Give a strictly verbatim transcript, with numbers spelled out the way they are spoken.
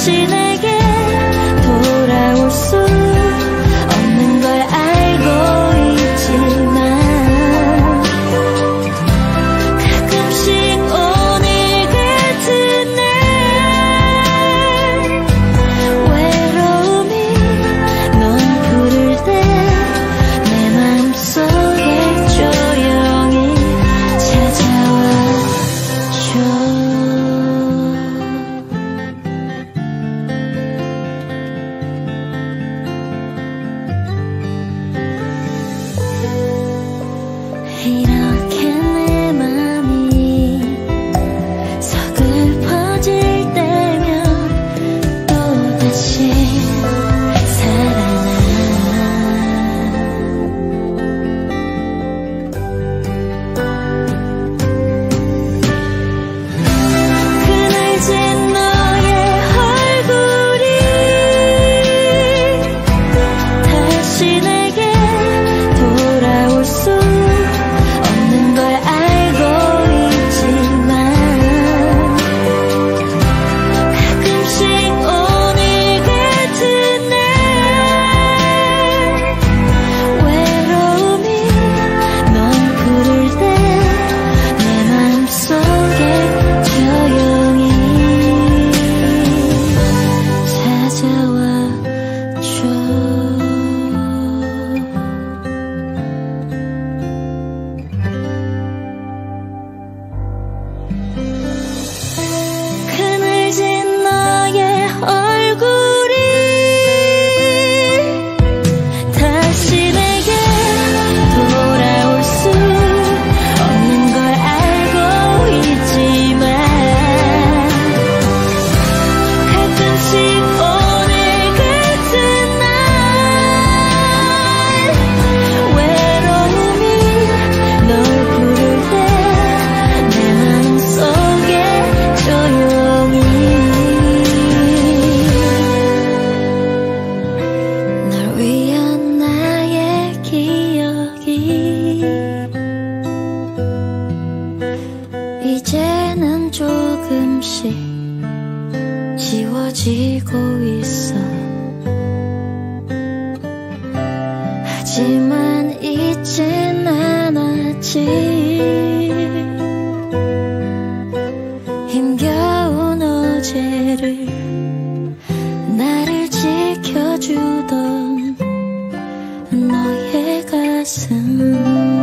다시 내게 돌아올 수 없는 걸 알고 있지만 가끔씩 오늘 같은 날 외로움이 넌 부를 때 내 맘속에 조용히 찾아와 줘. 이렇게 내 맘이 서글퍼질 때면 또다시 살아나. 그늘진 너의 얼굴이 다시 내게 돌아올 수 없는 걸 알고 있지만 가끔씩 오늘 같은 날 외로움이 넌 부를 때 내 맘속에 조용히 찾아와 줘. 그늘진 너의 얼굴이 다시 내게 돌아올 수 없는 걸 알고 있지만 가끔씩 오늘 같은 날 외로움이 널 부를 때 내 맘속에 조용히 널 위한 나의 기억이 이제는 조금씩 지워지고 있어. 하지만 잊진 않았지. 힘겨운 어제를 나를 지켜주던 너의 가슴.